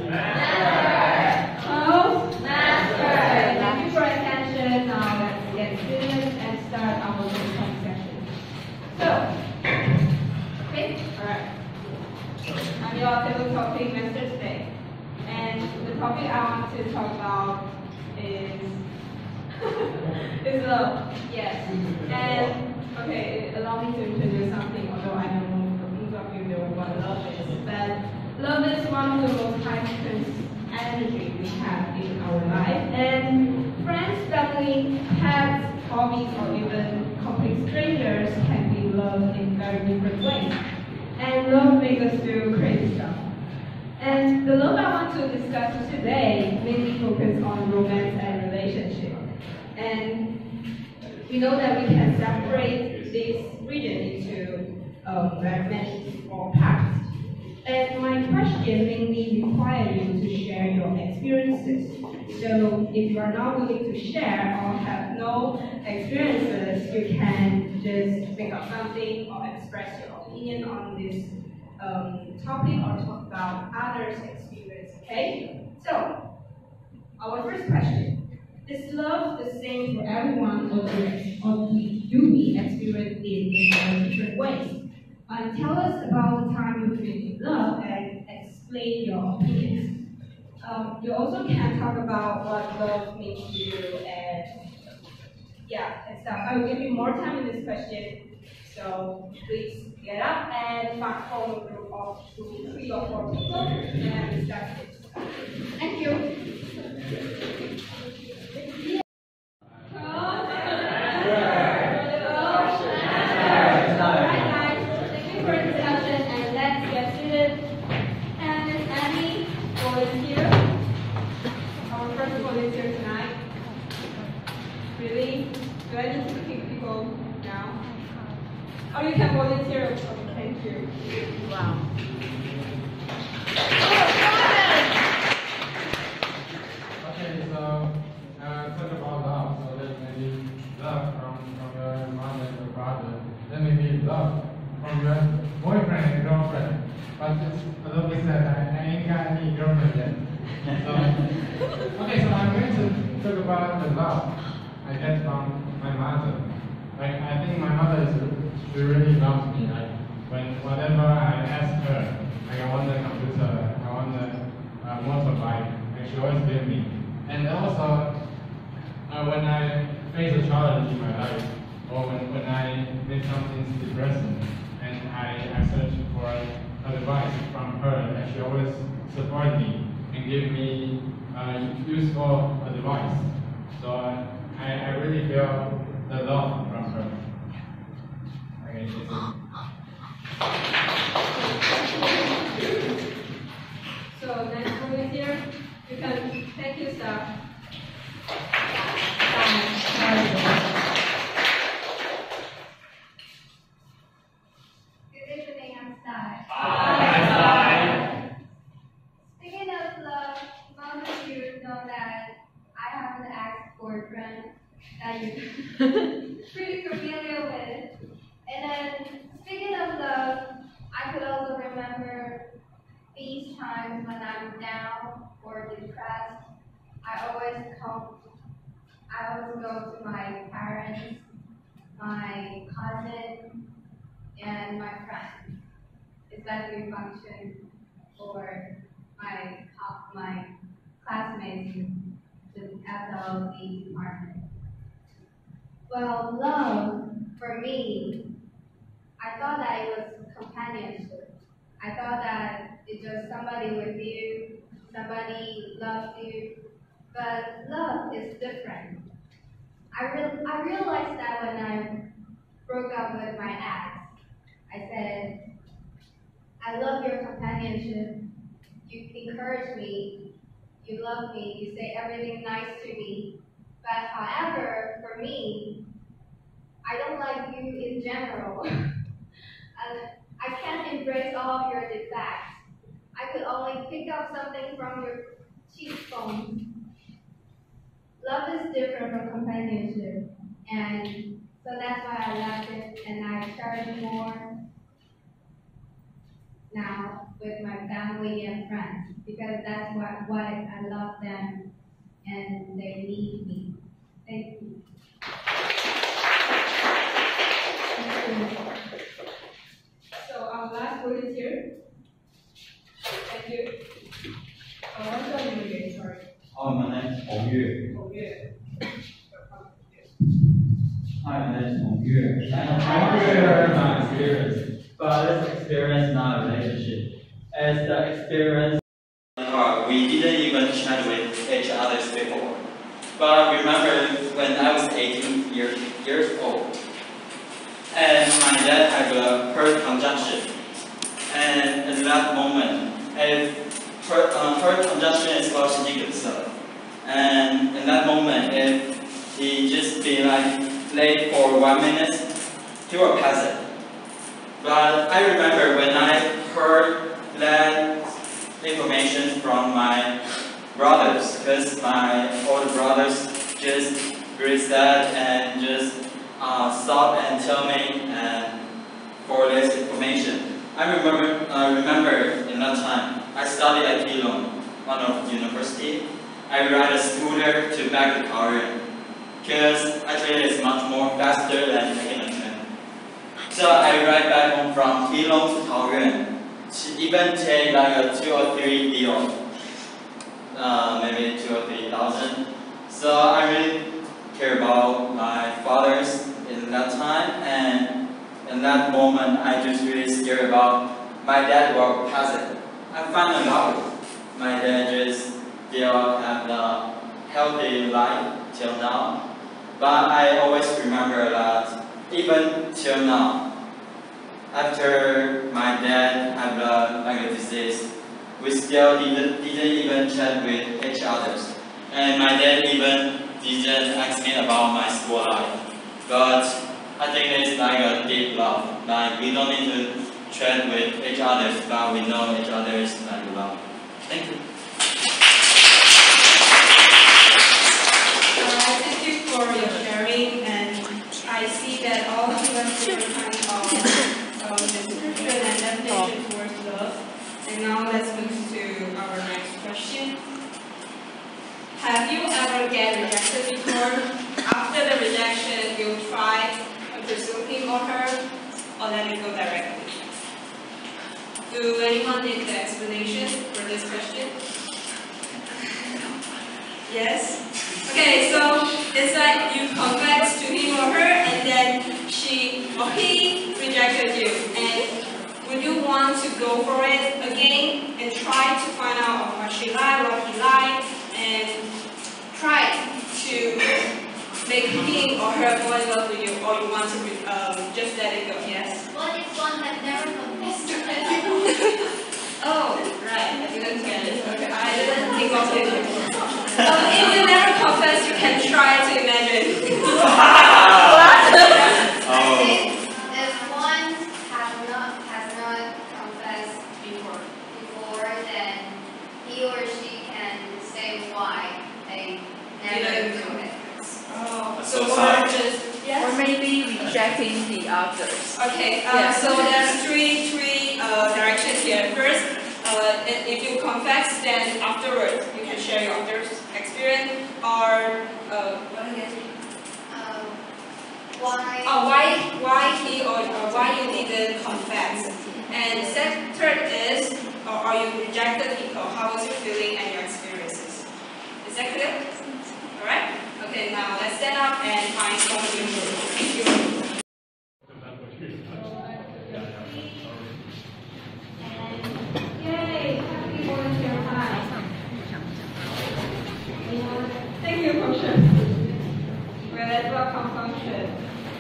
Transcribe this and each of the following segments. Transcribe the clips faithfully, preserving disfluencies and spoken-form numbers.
Master. Close. Master. Thank you for attention. Now let's get serious and start our discussion session. So, okay, all right. I'm your table topic master today, and the topic I want to talk about is is love. Yes, and okay, allow me to introduce something. Although I don't know most of you know what love is, but love is one of the most high-frequency energy we have in our life, and friends, family, pets, hobbies, or even complete strangers can be loved in very different ways. And love makes us do crazy stuff. And the love I want to discuss today mainly focus on romance and relationship. And we know that we can separate this region into um, very many small parts. And my question mainly requires you to share your experiences. So if you are not willing to share or have no experiences, you can just make up something or express your opinion on this um, topic or talk about others' experience, okay? So, our first question. Is love the same for everyone, or do we experience it in different ways? And tell us about the time you feel in love and explain your opinions. Um, you also can talk about what love means to you and yeah, and stuff. I will give you more time in this question, so please get up and form a group of two, three or four people and discuss it. Thank you. Or you can volunteer. Okay, thank you. Wow. Okay, so uh, talk about love. So there's maybe love from, from your mother and your father. Then maybe love from your boyfriend and girlfriend. But it's a little bit sad. I, I ain't got any girlfriend yet. So, okay, so I'm going to talk about the love I get from my mother. Like, I think my mother is she really loves me. Like, when whatever I ask her, like I want the computer, I want the uh, motorbike, like she always give me. And also, uh, when I face a challenge in my life, or when, when I need something depressing, and I, I search for advice from her, and she always support me and give me uh, useful advice. So uh, I, I really feel the love from her. Okay, so next volunteer, you can thank you, sir. Good evening, I'm Star. Hi. Speaking of love, most of you know that I have an ex-boyfriend that you're pretty familiar with. And then, speaking of love, I could also remember these times when I'm down or depressed. I always come, I always go to my parents, my cousin, and my friends. It's like we function for my my classmates in the F L C department. Well, love for me, I thought that it was companionship. I thought that it's just somebody with you, somebody loves you, but love is different. I, re- I realized that when I broke up with my ex. I said, I love your companionship. You encourage me, you love me, you say everything nice to me. But however, for me, I don't like you in general. And I can't embrace all of your defects. I could only pick up something from your cheekbones. Love is different from companionship, and so that's why I left it, and I cherish more now. with my family and friends because that's what, what I love them and they need me. Thank you. So our last volunteer. Thank you. Uh, what's your name again? Sorry. Oh, my name is Hong Yue. Oh, yeah. Hi, my name is Hong Yue. And Hong Yue my experience, but this experience not a relationship. As the experience, uh, we didn't even chat with each other before. But I remember when I was eighteen years, years old, and my dad had a heart congestion. And at that moment, if heart, uh, heart congestion is called Jacklyn. And in that moment, if he just be like late for one minute, he will pass it. But I remember when I heard that information from my brothers, because my older brothers just really sad and just uh, stop and tell me and for this information. I remember, uh, remember in that time, I studied at Keelung, one of university. I ride a scooter to back to Taoyuan, because actually it's much more faster than taking a train. So I ride back home from Keelung to Taoyuan. It even take like a two or three deal, uh, maybe two or three thousand. So I really care about my fathers in that time, and in that moment I just really scared about my dad will pass it. I found out my dad just still have the healthy life till now, but I always remember that even till now, after my dad had a like a disease, we still didn't, didn't even chat with each other. And my dad even didn't ask me about my school life. But I think it's like a deep love. Like we don't need to chat with each other, but we know each other's like love. Thank you. Uh, thank you for your sharing, and I see that all of you have different kinds of um, description and definition towards love. And now let's move to our next question. Have you ever get rejected before? After the rejection, you try to pursue him or her, or let it go directly? Do anyone need the explanation for this question? Yes? Okay, so it's like you confess to him or her, and then she or he rejected you. And would you want to go for it again and try to find out what she liked, what he liked, and try to make him or her fall in love with you, or you want to um, just let it go? Yes? What if one had never confessed to it? Oh, right. I didn't get it. Okay, I didn't think of it before. Um, if you never confess, you can try to imagine. I think if one has not has not confessed before, before, then he or she can say why they never do it. Oh, That's so so we're sad. just yes. Or maybe rejecting the others. Okay, uh, Yeah. so there's three three uh, directions here. First, uh, if you confess, then afterwards you can share your other experience, or uh, what again? Um, why? Oh, why why he or, or why you didn't confess? And second, third is, or are you rejected people? How was your feeling and your experiences? Is that clear? All right. Okay, now let's stand up and find someone new. Thank you. Yay! Happy volunteer time. Thank you, function. Well, let's welcome function.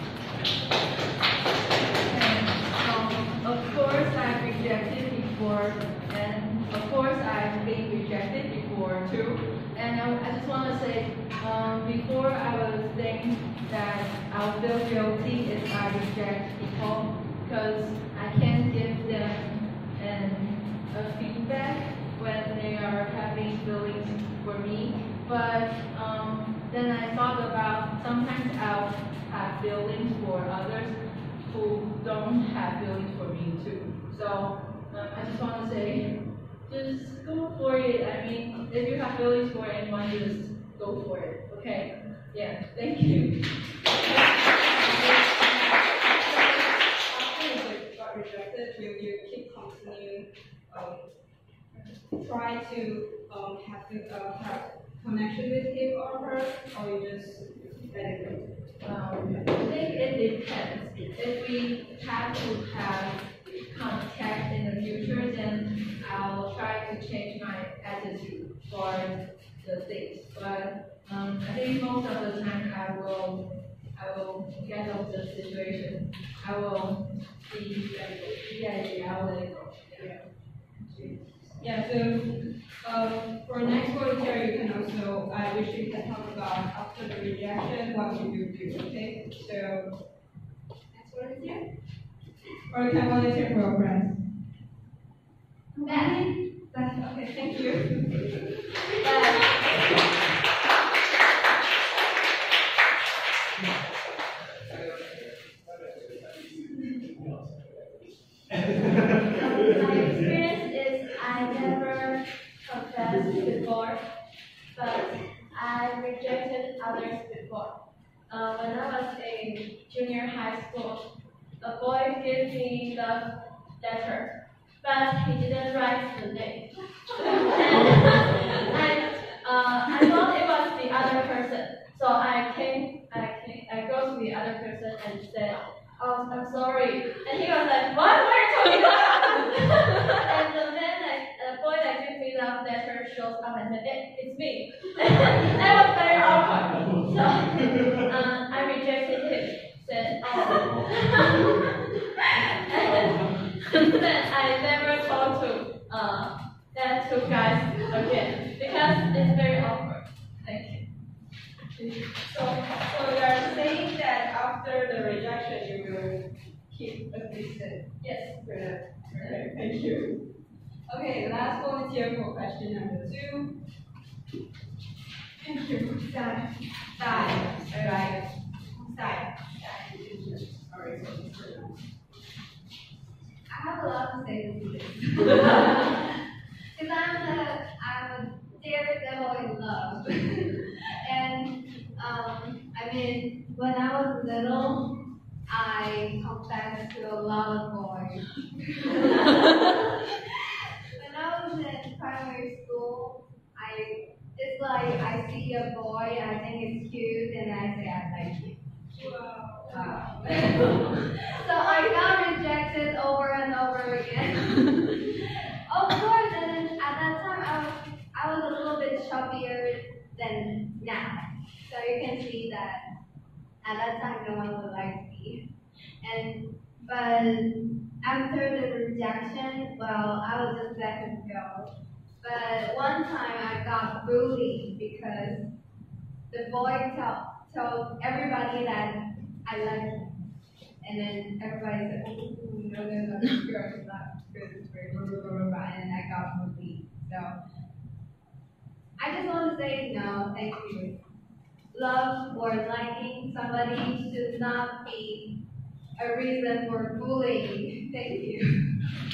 And, um, of course, I've rejected before, and of course, I've been rejected before too. And I, I just want to say, um, before I was thinking that I'll feel guilty if I reject people, because I can't give them an, a feedback when they are having feelings for me. But um, then I thought about sometimes I'll have feelings for others who don't have feelings for me too. So uh, I just want to say, just go for it. I mean, if you have feelings for anyone, just go for it. Okay? Yeah. Thank you. After you got rejected, will you keep continue um, try to um, have the, uh, have connection with him or her, or you just let it go? Um, I think it depends. If we have to have contact in the future, then I'll try to change my attitude for the things. But um, I think most of the time I will I will get out the situation. I will be yeah, yeah, I will let it go. Yeah. Yeah, so um, for next volunteer, you can also, I wish you can talk about after the rejection, what would you do, okay? So, next volunteer? Or you can volunteer for your friends. That, That's okay, thank you. my experience is I never confessed before, but I rejected others before. Uh, when I was in junior high school, a boy gave me the letter, but he didn't write the name. and uh, I thought it was the other person, so I came, I came, I go to the other person and said, "Oh, I'm sorry." And he was like, "What? What are you talking about?" and the man, like, the boy that gave me that letter shows up and said, "It, it's me." That was very awkward. So uh, I rejected him. Said, "Oh." and then I never talked to uh, that two guys again because it's very awkward. Thank you. So, so you are saying that after the rejection, you will keep a distance? Yes. Good. Okay, thank you. Okay, last volunteer for question number two. Thank you. Side. Side. Alright. Side. Alright, so it's for now. I have a lot to say to this. Because I'm a, I'm a daredevil in love. and, um, I mean, when I was little, I confessed to a lot of boys. When I was in primary school, I, it's like I see a boy, I think it's cute, and I say I like you. Wow. So I got rejected over and over again. Of course, and then at that time I was I was a little bit chubbier than now. So you can see that at that time no one would like me. And but after the rejection, well, I was just let him go. But one time I got bullied because the boy told told everybody that I like him. And then everybody said, "Oh, no, no, no, this girl is not good, it's very blah, blah, blah, blah, blah," and I got bullied. So I just want to say no, thank you. Love or liking somebody should not be a reason for bullying. Thank you.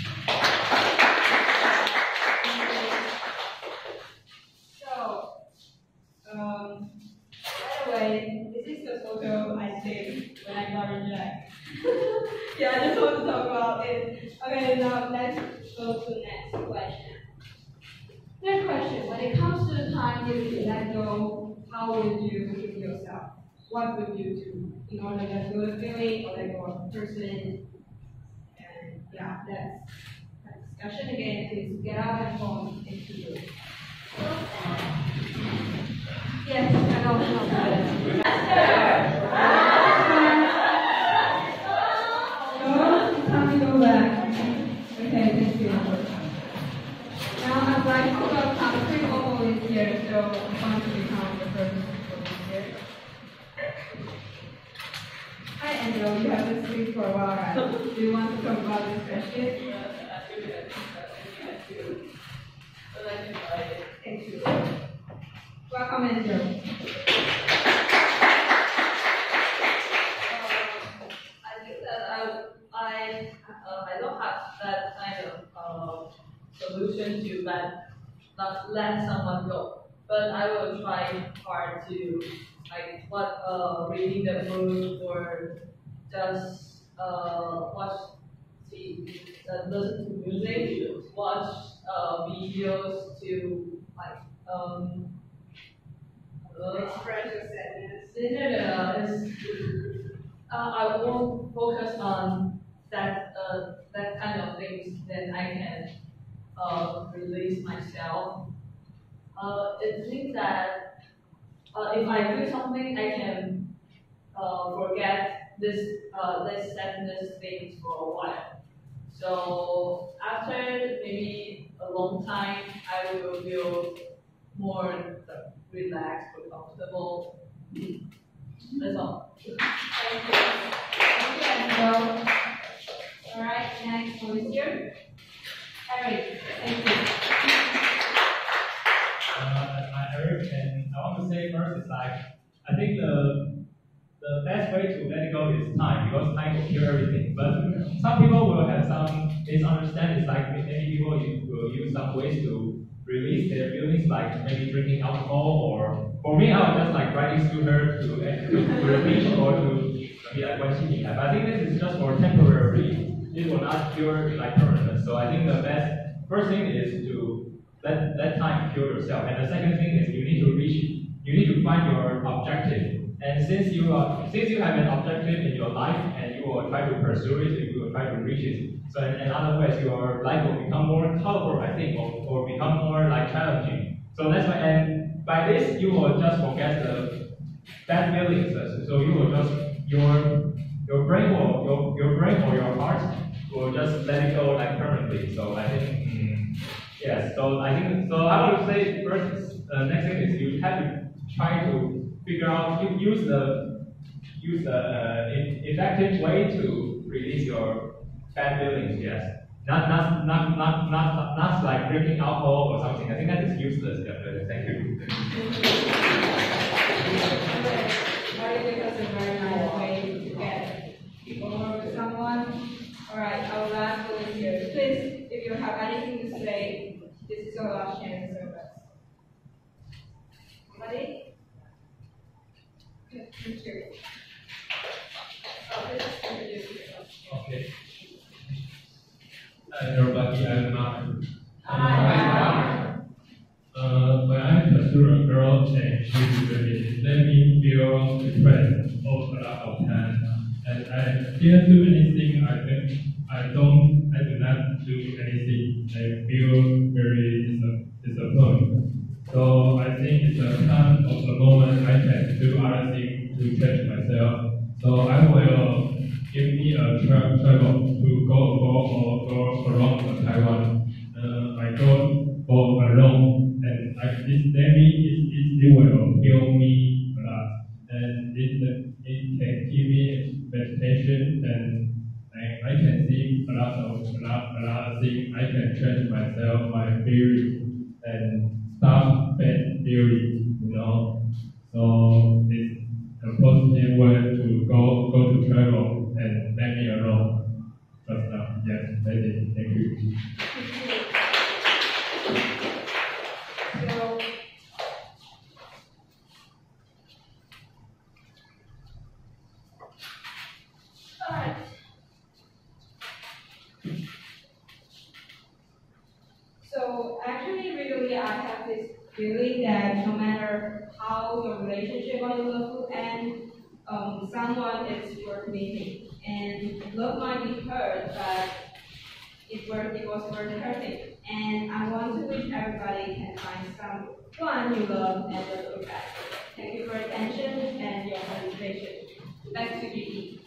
So, um, by the way, this is the photo I saved when I got rejected. Yeah, I just want to talk about it. Okay, now let's go to the next question. Next question, when it comes to the time you let go, how would you keep yourself? What would you do in order to let go of the feeling or let go of the person? And yeah, that's that discussion again. Please get out and phone into the room. Yes, I know. No, it's time to go back. Okay, thank you. Now I'd like to welcome three more volunteers, so I'm going to become the first volunteer. Hi, Angel. You have been asleep for a while, right? Do you want to talk about this question? Thank you. Welcome, Angel. I think that I I uh, I don't have that kind of uh, solution to let not let someone go. But I will try hard to like what uh reading the book or just uh watch see uh, listen to music, watch uh videos to like um uh, Express your sadness. no, no, no, it's, uh, I won't focus on that uh, that kind of things. Then I can uh, release myself. Uh, it means that uh, if I do something, I can uh, forget this uh, this sadness things for a while. So after maybe a long time, I will feel more uh, relaxed or comfortable. That's all. Thank you. Thank you, Angel. All right, next who is here? Eric, thank you. Uh, I'm Eric, and I want to say first is like I think the the best way to let it go is time because time will cure everything. But some people will have some misunderstandings. Like many people will use some ways to release their feelings, like maybe drinking alcohol, or for me, I was just like writing to her to to release or to be like what she needs. But I think this is just for temporary. It will not cure like permanent. So I think the best first thing is to let let time cure yourself, and the second thing is you need to reach, you need to find your objective. And since you are since you have an objective in your life and you will try to pursue it, you will try to reach it. So in, in other words, your life will become more colorful, I think, or, or become more like challenging. So that's why, and by this you will just forget the bad feelings. So you will just your your brain will your your brain or your heart will just let it go like permanently. So I think mm, yes. So I think so. I would say first, uh, next thing is you have to try to figure out you use the use the uh, effective way to release your bad feelings. Yes. Not not not not not not like drinking alcohol or something. I think that is useless. Definitely. Thank you. I think that's a very nice way to get over with someone. All right, our last one is here. Please, if you have anything to say, this is your last chance to serve us. Somebody? Good, me too. Oh, please introduce yourself. Okay. Hi everybody, I'm Mark. Hi. Uh, when I pursue a girl and she really let me feel depressed over a lot of time, and I didn't do anything. I think I don't, I do not do anything. I feel very dis- disappointed. So I think it's a time of the moment I can do other things to change myself. So I will give me a tra- travel to go abroad or go around Taiwan. Uh, I go for alone, and I, it maybe it, it, it will heal me a lot, and it it can give me meditation, and I, I can see a lot of a lot, a lot of things. I can change myself, my theory, and stop bad theory, you know. So it's a positive way to go go to travel and let me alone. Just now, yes, that's it. Thank you. So, alright. So actually, really, I have this feeling that no matter how your relationship or your love will end, um, someone is worth meeting. And love might be hurt, but it, worth, it was worth hurting. And I want to wish everybody can find someone you love and will look back. Thank you for your attention and your participation. Back to G E.